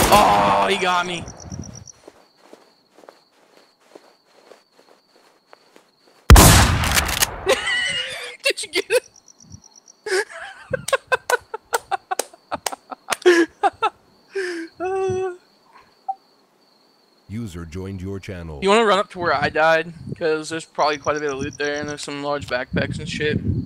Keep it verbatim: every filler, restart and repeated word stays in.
Oh, he got me. Did you get it? User joined your channel. You want to run up to where I died? Because there's probably quite a bit of loot there, and there's some large backpacks and shit.